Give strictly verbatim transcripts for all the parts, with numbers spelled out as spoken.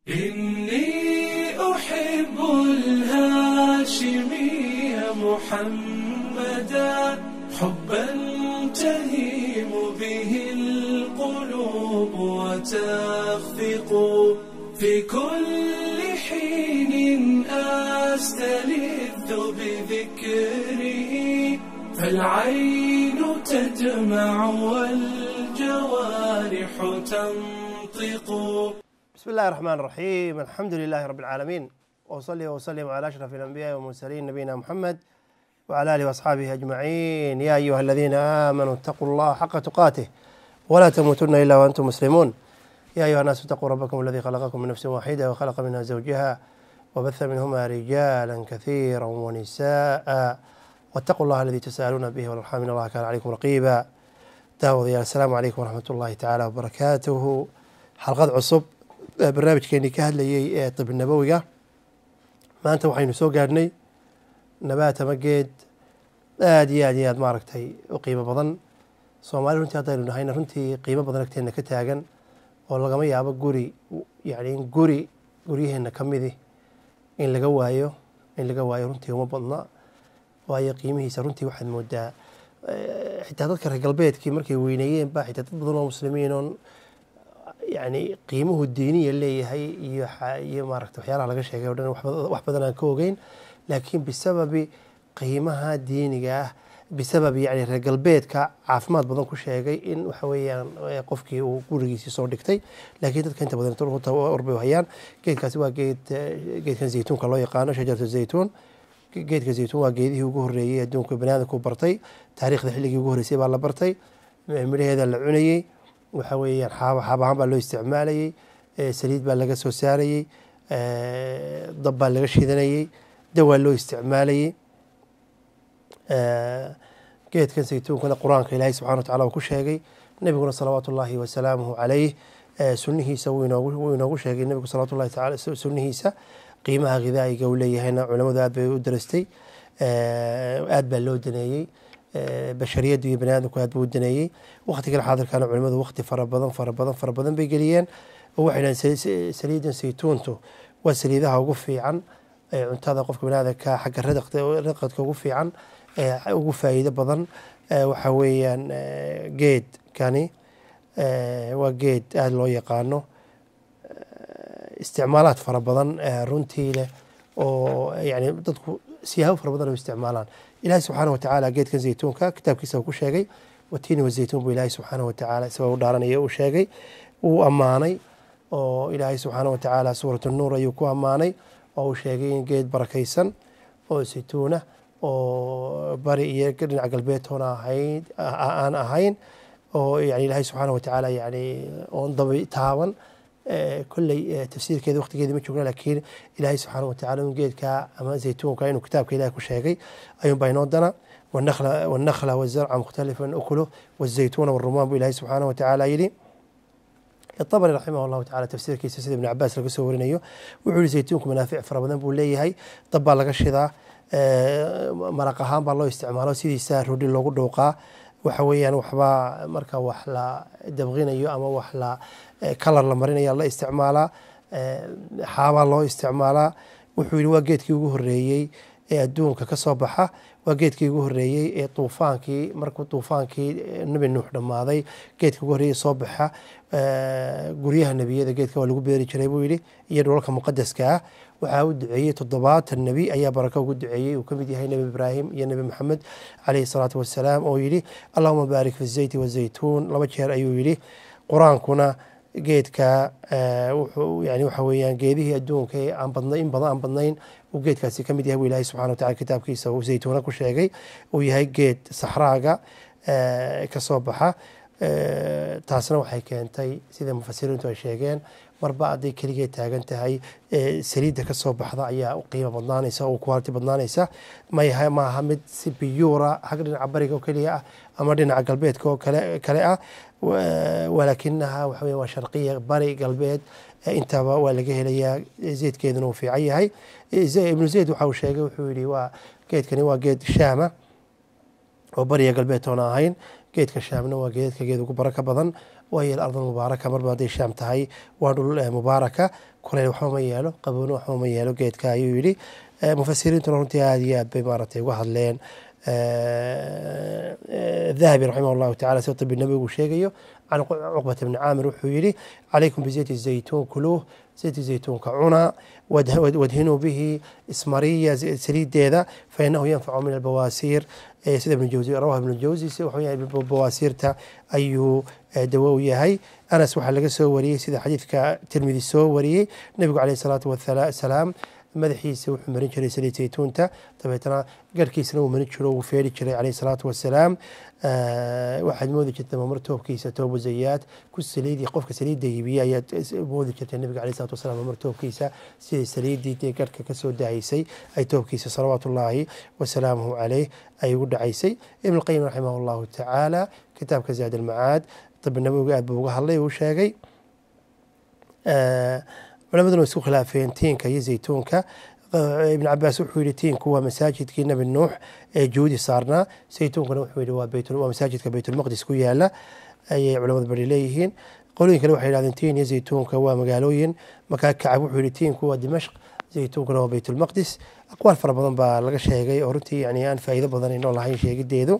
إني أحب الهاشمي محمدا حبا تهيم به القلوب وتخفق في كل حين أستلذ بذكره فالعين تدمع والجوارح تنطق. بسم الله الرحمن الرحيم. الحمد لله رب العالمين، وأصلي وأسلم على أشرف الأنبياء والمرسلين نبينا محمد وعلى آله وأصحابه أجمعين. يا أيها الذين آمنوا اتقوا الله حق تقاته ولا تموتن إلا وأنتم مسلمون. يا أيها الناس اتقوا ربكم الذي خلقكم من نفس واحدة وخلق منها زوجها وبث منهما رجالا كثيرا ونساء واتقوا الله الذي تساءلون به والأرحام إن الله كان عليكم رقيبا. داوديال السلام عليكم ورحمة الله تعالى وبركاته. حلقة عصب barnaamijkeennii ka hadlayay ee طib nabowiga. maanta waxaynu soo gaarhnay nabaat ama geed aad iyo aad iyo aad maaragtay u qiimo badan. soomaali runtii haddaynu nahayna runtii qiimo badan agteenna ka taagan oo lagama yaabo guri yani in guri guryaheenna ka midi in laga waayo in laga waayo runtii uma badna, waayo qiimihiisa runtii waxaad moodaa xitaa dadka reer galbeedkii markay weyneeyeen baa xitaa dad badan oo muslimiin oon يعني qiimuhu diiniya leeyahay iyo iyo maaragtay waxyaalaha laga sheegay oo dhan wax badan aan ka ogeyn, laakiin bisababi qiimaha diiniga ah bisabab yani reer galbeedka caafimaad badan ku sheegay in waxa weeyaan qofkii uu gurigiisii soo dhigtay, laakiin dadka inta badan turta orbay hayaan. geedkaasi waa geed geedkan zaytuunka loo yaqaano shajaratu zaytuun. geedka zaytuun waa geedihii ugu horreeyey adduunka baniaadamku bartay. taariikhda xilligii ugu horreysay baa la bartay, midhaheeda la cunayey, waxa weeyaan xaaba xaab ahaan baa loo isticmaalayey, saliid baa laga soo saarayey, dab baa laga shidanayey, dawaa loo isticmaalayey. geedkan saytuunkana qur-aanka ilaahay subxana wa tacala uu ku sheegay, nebiguna salawaatu ullaahi wasalaamuhu calayh sunnihiisa wuu inoogu wuu inoogu sheegay. nebigu salawatu llahi taala sunnihiisa qiimaha ghidaa'iga uu leeyahayna culamadu aad bay u darastay, aad baa loo daneeyey. bashariyaddu iyo bani aadamku aad buu u daneeyey. waqtigan xaadirkana culimadu waqti fara badan fara badan fara badan bay geliyeen oo waxay dhahaan saliidan saytuuntu waa saliidaha ugu fiican ee cuntada qofka bani aadamka xagga raqadka ugu fiican ee ugu faa'iido badan. waxa weeyaan geedkani waa geed aad loo yaqaano, isticmaalaad fara badan runtii leh oo yani dadku siyaabo fara badan u isticmaalaan. ilaahay subxaana watacaala geedkan zaytuunka kitaabkiisa uu ku sheegay watiini wazaytuun buu ilaahay subxaana watacaala isagoo u dhaaranaya uu sheegay, uu ammaanay oo ilaahay subxaana watacaala suurat nuur ayuu ku ammaanay oo uu sheegay in geed barakaysan oo zaytuuna oo bari iyo dhinaca galbeedtoona ahayn aan ahayn oo yani ilaahay subxaana watacaala yani oon dabi taaban. kolley tafsiirkeeda waqtigeedii ma joogna, laakiin ilaahay subxaana watacaala in geedka ama zaytuunka inuu kitaabka ilahay ku sheegay ayuun baa inoo dana. والنخل والزرع مختلفا أكله والزيتون والرمان بو إلهي سبحانه وتعالى يلي. الطبري رحمه الله تعالى تفسير كيس سيد ابن عباس لقى سورينيو وعلي زيتونك منافع فربنا بو ليهي طبا لقى الشذا مرقهان بالله استعماله سيدي سار هودي لوغو دوقا وحويان وحبا مركا وحلا دبغينيو أما وحلا كلر لمرينيو الله استعماله حابا الله استعماله وحويل واجيتكي ugu horeeyay ee adduunka ka soo baxa. waa geedkii ugu horreeyey ee tuufaankii markuu tuufaankii nebi nuux dhammaaday geedkii ugu horreeyey soo baxa. guryaha nebiyada geedka waa lagu beeri jiray buu yidhi iyo dhulalka muqadaska ah. waxaa u duceeyey toddobaatan nebi ayaa barako ugu duceeyey, uu ka mid yahay nebi ibraahim iyo nebi maxamed calayhi salaatu wassalaam oo yidhi allahuma baarik fi zayti wazaytuun laba jeer ayuu yidhi. qur-aankuna geedka wuxuu yani waxa weeyaan geedihii adduunka ee aan badnayn in badan aan badnayn uu geedkaasi ka mid yahay buu ilaahay subxana wataala kitaabkiisa uu zaytuuna ku sheegay uu yahay geed saxraaga ka soo baxa. taasna waxay keentay sida mufasiriintu ay sheegeen marba hadday keligeed taagan tahay saliidda ka soo baxda ayaa u qiimo badnaanaysa oo quality badnaanaysa. mayaha maaha mid si biyuura xagga dhinaca bariga oo keliya ah ama dhinaca galbeedka oo kale kale ah, walaakinaha waxa weeye waa sharqiya bari galbeed intaba waa laga helayaa. zaydkeeduna uu fiican yahay. ibnu zayd waxa uu sheegay wuxuu yidhi waa geedkani waa geed shaama oo bariya galbeedtoona ahayn. geedka shaamna waa geedka geed ugu baraka badan waayo alarda mubaaraka marba hadday shaam tahay waa dhul mubaaraka kuleyl waxba ma yeelo qabowna waxba ma yeelo geedka ayuu yidhi mufasiriintuna runtii aada iyo aad bay maaragtay uga hadleen الذهبي رحمه الله تعالى سيد طب النبوي وشيقيه عن عقبة بن عامر وحيري عليكم بزيت الزيتون كلوه زيت الزيتون كعنا وادهنوا به اسمرية سليد ذا فإنه ينفع من البواسير سيد ابن الجوزي رواه ابن الجوزي وحيا بواسيرته أيو دواوية هاي أنس وحا لغا سو وريي سيد حديث كترمذي سو وريي النبي عليه الصلاة والسلام madaxiisa wuxuu marin jiray saliid saytuunta dabeetana garhkiisana uu marin jiro uu feeri jiray calayhi salaatu wasalaam waxaad moodi jirtay mamar toobkiisa toobu zayaad ku saliidii qofka saliidda iibiya ayaad moodi jirtay nabiga calayhi salaatu wasalaam mamar toobkiisa sidii saliiddii dee garhka ka soo dahaysay ay toobkiisa salawaatullaahi wasalaamuhu caleyh ay ugu dhacaysay ibn alqayim raximah allahu tacaala kitaabka zaad almacaad طب nabowiga aad buu uga hadlay uu sheegay culamaduna isku khilaafeen tiinka iyo zaytuunka ibn cabaas wuxuu yidhi tiinku waa masaajidkii nabi nuux ee juudi saarnaa saytuunkuna wuxuu yidhi waa masaajidka baytulmaqdis ku yaala ayay culamada bari leeyihiin qolooyin kale waxay yidhahdeen tiin iyo zaytuunka waa magaalooyin markaa kacab wuxuu yidhi tiinku waa dimashq zaytuunkuna waa baytulmaqdis aqwaal fara badan baa laga sheegay oo runtii yani aan faa'iido badan inoo lahayn sheegideedu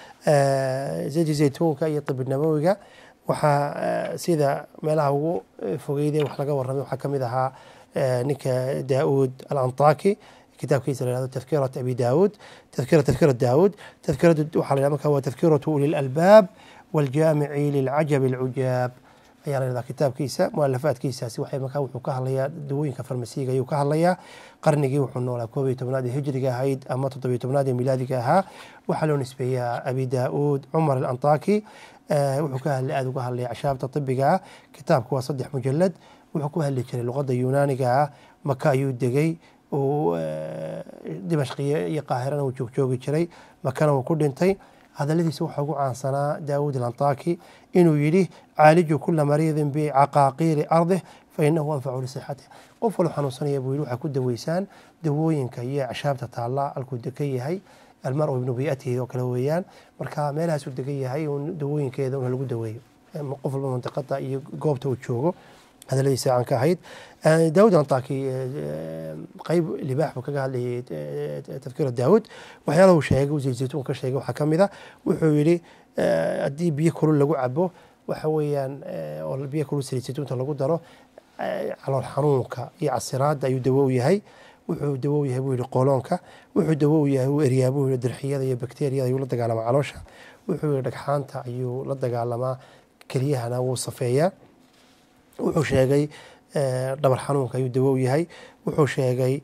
zayti zaytuunka iyo tibi nabowiga waxaa sida meelaha ugu fogeyday wax laga warramay waxaa ka mid ahaa ninka daauud alantaaki kitaabkiisa la yihahdo tadkirat abi daauud tadkira tadkira daauud tadkiradu waxaa la yihahda marka waa tadkiratu uli lalbaab waljaamici lilcajabi alcujaab ayaa la yihahdaa kitaabkiisa mualafaadkiisaasi waxay markaa wuxuu ka hadlayaa dawooyinka farmasiiga ayuu ka hadlayaa qarnigii wuxuu noolaa koob iyo tobnaad ee hijriga ahayd ama toddobiyo tobnaad ee milaadiga ahaa waxaa loo nisbeeyaa abi daauud cumar alantaaki wuxuu ka hadlay aada uga hadlay cashaabta tibiga ah kitaabku waa saddex mujalad wuxuu ku hadli jiray luqadda yunaaniga ah maka ayuu degay uu dimashqiye iyo qaahirana uu joogjoogi jiray makana wuu ku dhintay hadaladiisa waxaa ugu caansanaa daawuud alantaaki inuu yidhi caaliju kula mariidin bicaqaaqiiri ardih fainahu anfacu lisixatih qof walba xanuunsanaya buu yidhi waxaa ku daweysaan dawooyinka iyo cashaabta taalla halkuu degan yahay almar ibnu biatihi oo kale weeyaan marka meelahaas uu degan yahay un dawooyinkeeda un lagu daweeyo qof walba mantiqada iyo goobta uu joogo hadaladiisa aan ka ahayd daawud antaaki qayb libaax buu kaga hadlayay tadkira daawud waxyaalaha uu sheegay uu zaytuun ka sheegay waxaa ka mid a wuxuu yidhi haddii biyo kulul lagu cabo waxa weeyaan oo biyo kulul saliid zaytuunta lagu daro calool xanuunka iyo casiraadda ayuu dawo u yahay wuxuu dawo u yahay buu yidhi qooloonka wuxuu dawo u yahay uu eryaa buu yidhi dirxiyada iyo bakteeriyada ayuu la dagaalamaa caloosha wuxuu yidhi dhagxaanta ayuu la dagaalamaa keliyahana wuu safeeyaa wuxuu sheegay dhabar xanuunka ayuu dawo u yahay wuxuu sheegay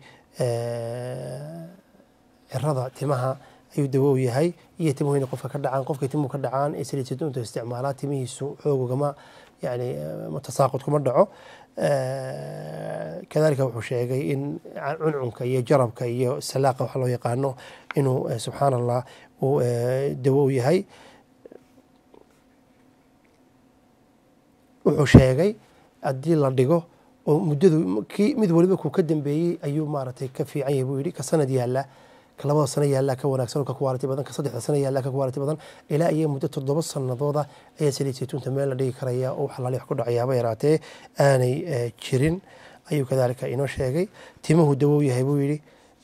cirada timaha ayuu dawo u yahay iyo timuhu inay qofka ka dhacaan qofka timuhu ka dhacaan ee saliid saytuunta isticmaalaa timihiisu xoogugama yani mutasaaqud kuma dhaco kadalika wuxuu sheegay in cuncunka iyo jarabka iyo salaaqa waxa loo yaqaano inuu subxaan allah uu dawo u yahay wuxuu sheegay haddii la dhigo oo muddadu kii mid waliba kuu ka dambeeyey ayuu maaragtay ka fiican yahay buu yidhi ka sanad yaalla ka labada sano yaallaa ka wanaagsan oo ka kuwaaliti badan ka saddexda sano yaallaa ka kuwaaliti badan ilaa iyo muddo toddoba sanadooda ayaa saliid saytuunta meel la dhigi karaya oo wax laalix ku dhacaya haba yaraatee aanay jirin ayuu kadaalika inoo sheegay timuhu dawow yahay buu yidhi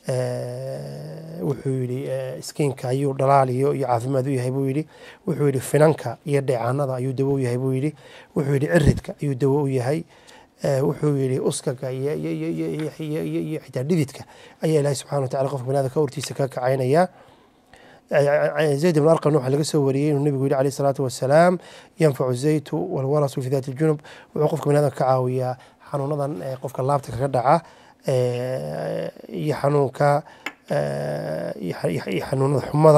wuxuu yidhi skiinka ayuu dhalaal iyo iyo caafimaad u yahay buu yidhi wuxuu yidhi finanka iyo dheecaanada ayuu dawo u yahay buu yidhi wuxuu yidhi ciridka ayuu dawo u yahay wuxuu yidhi uskaga iyo xitaa dhididka ayaa ilaahay subxana wa tacala qofka banaadamka urtiisa ka kacaynaya zayd ibn arqam waxaa laga soo wariyey inuu nebigu yidhi alayh salaatu wasalaam yanfacu zaytu walwarasu fi daati ljunub wuxuu qofka banaadamka ka caawiyaa xanuunadan qofka laabta kaga dhaca iyo xanuunka iyo xanuunada xumada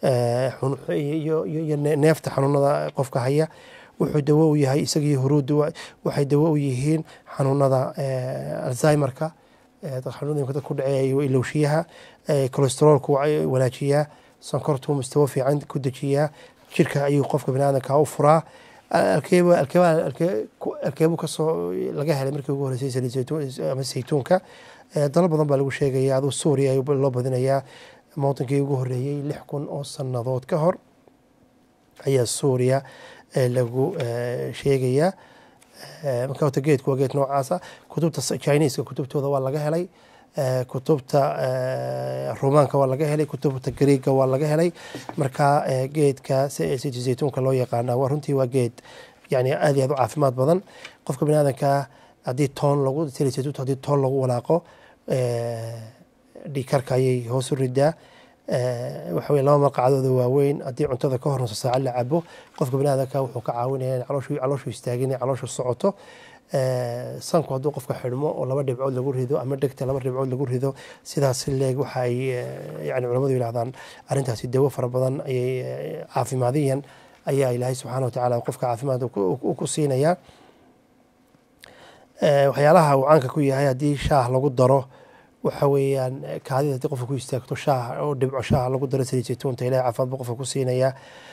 iyo neefta xanuunada qofka haya wuxuu dawo u yahay isagii huruuddu waxay dawo u yihiin xanuunada alzheimerka xanuunada dad ku dhaceeya iyo ilowshiyaha kolesteroolku wanaajiyaa sonkortu mustawo fiican ku dejiyaa jirka ayuu qofka baniaadamka u furaa alkeebu kasoo laga helay markii ugu horeysay saliid ama saytuunka dalal badan baa lagu sheegaya aduu suuriya loo badinayaa mawdankii ugu horeeyey lix kun oo sanadood ka hor ayaa suuriya lagu sheegayaa. marka horta geedku waa geed noocaasa. kutubta Chinese kutubtooda waa laga helay, kutubta Romaanka waa laga helay, kutubta Greega waa laga helay. marka geedka saliid saytuunka loo yaqaana waa runtii waa geed yani aad iyo aad u caafimaad badan. qofka biniaadanka haddii toon lagu saliid saytuunta haddii toon lagu walaaqo dhiigkarka ayay hoos u ridaa. waxa weye laba malqacdooda waaweyn haddii cuntada ka hor nuso saaca la cabo qofka biniaadanka wuxuu ka caawinaya in calooshu istaagin calooshu socoto. sanku hadduu qofka xidhmo oo laba dhibcood lagu rido ama dhegta laba dhibcood lagu rido sidaas leeg waxa ay yani culamadu yidhahdaan arrintaasi dawo fara badan ayay caafimaadiyan ayaa ilaahay subxaana wa tacaala qofka caafimaad ku siinaya. waxyaalaha uu caanka ku yahay haddii shaah lagu daro waxa weeyaan kaadida haddii qofka ku istaagto shaah oo dhibco shaah lagu daro saliid saytuunta ilahay caafimaad buu qofka ku siinaya.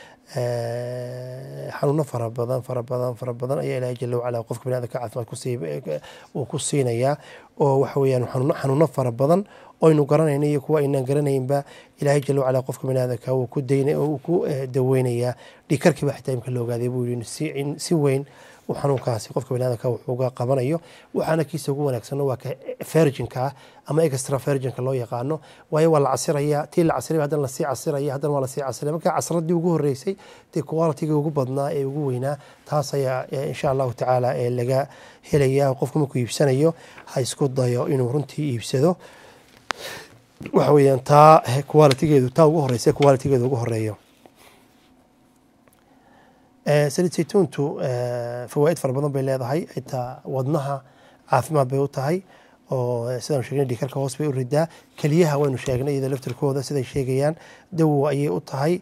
xanuuno fara badan fara badan fara badan ayaa ilaahay jalla wacala qofka biniaadanka caafimaad kusii uu ku siinayaa oo waxa weeyaan xanuuno xanuuno fara badan oo aynu garanayno iyo kuwa aynaan garanaynba ilaahay jalla wacala qofka biniaadanka uu ku daynay oo uu ku daweynayaa. dhiigkarkii baa xitaa imka la ogaaday buu yidhi si si weyn uu xanuunkaasi qofka biniaadanka wuxuu uga qabanayo. waxaana kiisa ugu wanaagsan waa ka virginka ama extra virginka loo yaqaano, waayo waa la casiraya tii la casiraya haddana lasii casiraya haddana waa lasii casiraya. marka casradii ugu horeysay dee quality-ga ugu badnaa ee ugu weynaa taas ayaa insha allahu tacaala ee laga helaya. qofku markuu iibsanayo ha isku dayo inuu runtii iibsado waxa weeyaan taa quality-geedu taa ugu horeysa quality-geedu ugu horeeyo. saliid saytuuntu fawaaid fara badan bay leedahay, xitaa wadnaha caafimaad bay u tahay oo sidaan sheegnay dhiigkarka hoos bay u ridaa. keliyaha waynu sheegnay iyada laftirkooda siday sheegayaan dawo ayay u tahay.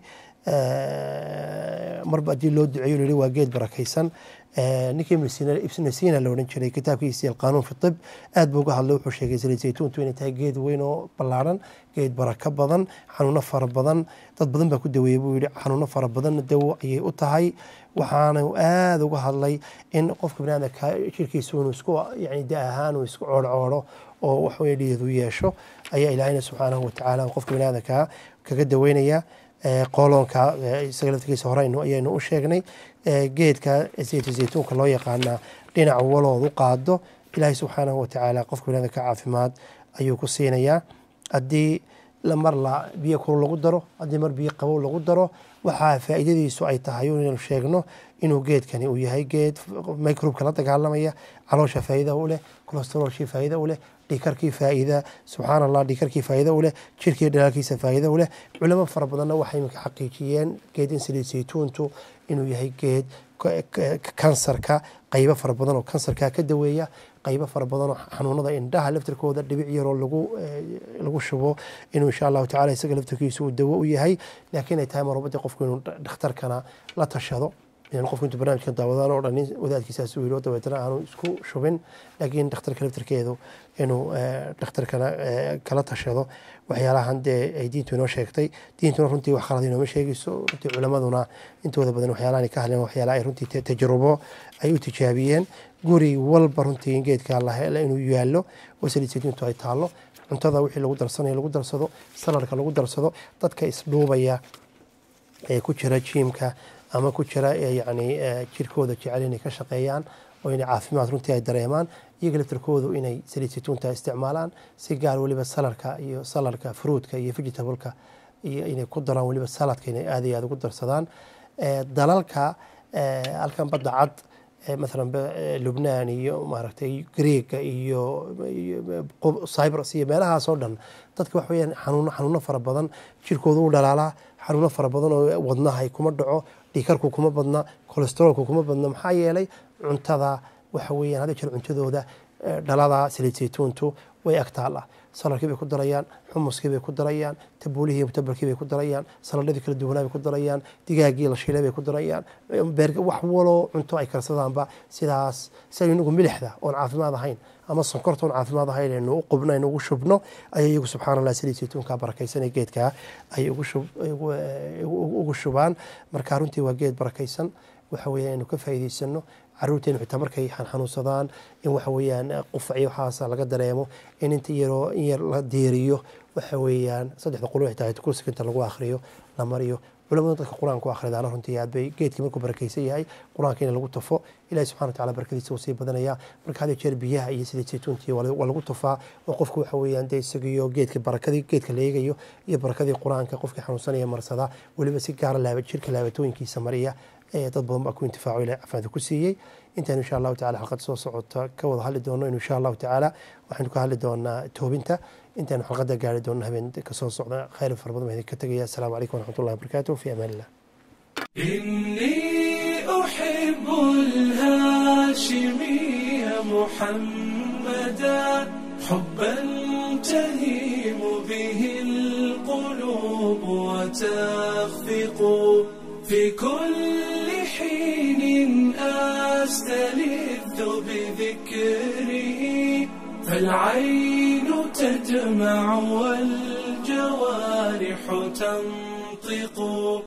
marba haddii loo duceeyo la yihi waa geed barakaysan. ninkii ibn sina la odhan jiray kitaabkiisii alqanuun fi tib aad buu uga hadlay. wuxuu sheegay saliid saytuuntu inay tahay geed weyn oo ballaaran, geed barako badan, xanuuno fara badan dad badan baa ku daweeyey buu yihi. xanuuno fara badanna dawo ayay u tahay. waxaana aada uga hadlay in qofka biniaadanka jirkiisu inuu isku yani da ahaan uu isku coodhcoodho oo waxweye dhiidu yeesho ayaa ilaahayna subxaanahu watacaala qofka biniaadanka kaga daweynaya. qooloonka isaga laftigiisa horeynu ayaynu u sheegnay. geedka saliid saytuunka loo yaqaana dhinac waloodu qaado ilaahay subxaanahu watacaala qofka biniaadanka caafimaad ayuu ku siinayaa. haddii mar la biyo kulul lagu daro haddii mar biyo qabow lagu daro waxaa faa'iidadiisu ay tahay inaynu sheegno inuu geedkani uu yahay geed microbka la dagaalamaya, caloosha faa'iida u leh, cholesterolkii faa'iida u leh, dhiigkarkii faa'iida subxaana allah dhiigkarkii faa'iida u leh, jirkii dhalaalkiisa faa'iida u leh. culamo fara badanna waxay iminka xaqiijiyeen geedin saliid saytuuntu inuu yahay geed kansarka qaybo fara badan oo kansarka ka daweeya, qaybo fara badan oo xanuunada indhaha laftirkooda dhibic yaroo lagu lagu shubo inuu insha allahu tacala isaga laftirkiisu uu dawo u yahay. laakiin ay tahay marwabadii qofku inuu dhakhtarkana la tashado. inaan qofku intuu barnaamijkan daawadaan oo dhan wadaadkiisaas u yidhi dabeetana aanu isku shubin, laakiin dhakhtarka laftirkeedu inuu dhakhtarkana kala tashado waxyaalahan dee ay diintu inoo sheegtay. diintuna runtii wax khalad inooma sheegayso. runtii culamaduna intooda badan waxyaalahan ka hadleen waxyaala ay runtii tajrubo ay u tijaabiyeen. guri walba runtii in geedka la helo inuu yaallo oo saliid saytuuntu ay taallo. cuntada wixii lagu darsanayo lagu darsado, saladka lagu darsado. dadka isdhuubaya ee ku jira jiimka ama ku jira yani jirkooda jecel inay ka shaqeeyaan oo inay caafimaad runtii ay dareemaan iyaga laftirkoodu inay saliid saytuunta isticmaalaan si gaar weliba saladka iyo saladka fruutka iyo vegetableka iyo inay ku daraan weliba saladka inay aad iyo aad ugu darsadaan. dalalka halkan badda cad مثلا لبنان iyo maaragtay Greega iyo Cyprus iyo meelahaas oo dhan dadka wax weeyaan xanuuno xanuuno fara badan jirkooda u dhalaalaa, xanuuno fara badan oo wadnaha kuma dhaco, dhiigkarku kuma badna, cholesterolku kuma badna. maxaa yeelay cuntada waxa weeyaan hada jir cuntadooda dhalada saliid saytuuntu way agtaala. saladkii bay ku darayaan, xumuskii bay ku darayaan, tabuulihii iyo tabalkii bay ku darayaan, saladadii kala duwanaa bay ku darayaan, digaagii la shiilay bay ku darayaan, wax waloo cunto ay karsadaanba sidaas si inagu milixda oon caafimaad ahayn ama sonkorta oon caafimaad ahayn aynu u qubno aynu ugu shubno ayay iyagu subxaana allah saliid saytuunka barakaysan ee geedka ay ugu shub ugu shubaan. marka runtii waa geed barakaysan waxa weeyaan inuu ka faa'iidaysano. caruurteenu xitaa markay xanuunsadaan in waxa weeyaan qufacyo waxaasa laga dareemo in inta yaroo in yar la diiriyo waxa weeyaan saddexda qolo xitaa kursiga inta lagu akhriyo la mariyo culamada dadka qur-aanku akhridaana runtii aad bay geedkii markuu barakaysan yahay qur-aanka in lagu tufo ilahi subxana wataala barakadiisa uu sii badanaya marka had iyo jeer biyaha iyo sida saytuuntii waa lagu tufaa oo qofku waxa weeyaan dee isagiyo geedka barakadii geedka la eegayo iyo barakadii qur-aanka qofkii xanuunsanaya marsada weliba si gaara laaba jirka laabatooyinkiisa mariya dad badan baa ku intifaaco ilahi caafimaadka ku siiyey intaan insha allahu tacala xalqad soo socota ka wada hadli doono in insha allahu tacaala waxaynu ka hadli doonaa toobinta intaanu xalqada gaari doono habeen kasoo socda khayr fara badan baan idinka tegaya asalaamu calaykum waraxmatullahi wabarakaatuh fi amaan illah إني أحب الهاشمي محمدا حبا تهيم به القلوب وتخفق في كل حين أستلذ بذكره فالعين تدمع والجوارح تنطق